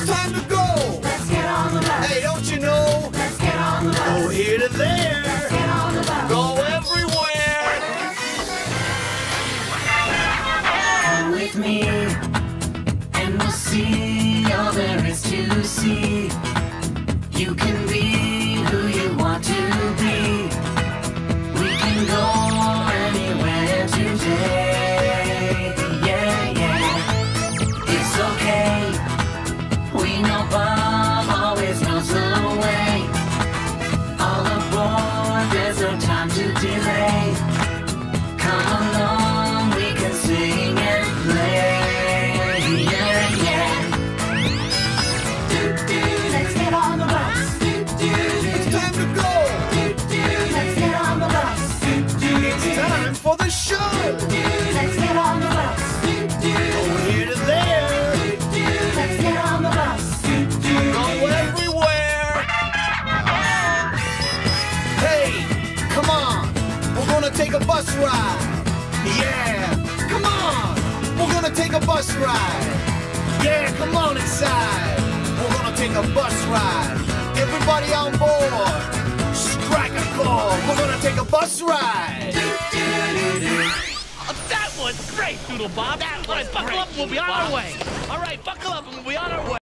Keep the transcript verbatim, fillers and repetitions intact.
Time to go. Let's get on the bus. Hey, don't you know? Let's get on the bus. Go here to there. Let's get on the bus. Go everywhere. Come with me, and we'll see all there is to see. You can be who you want to be. We can go anywhere today. Yeah, yeah. It's okay. We know Bob always knows the way. All aboard, there's no time to delay. Come along, we can sing and play. Yeah, yeah. Let's get on the bus. It's time to go. Let's get on the bus. It's time for the show. Let's get on the bus. Go here to there. Let's get on the bus. Go everywhere. Hey, come on. We're gonna take a bus ride. Yeah, come on. We're gonna take a bus ride. Yeah, come on inside. We're gonna take a bus ride. Everybody on board. Strike a chord. We're gonna take a bus ride. Oh, that was great, Doodle Bob. That was buckle up, we'll be on our way. All right, buckle up and we'll be on our way.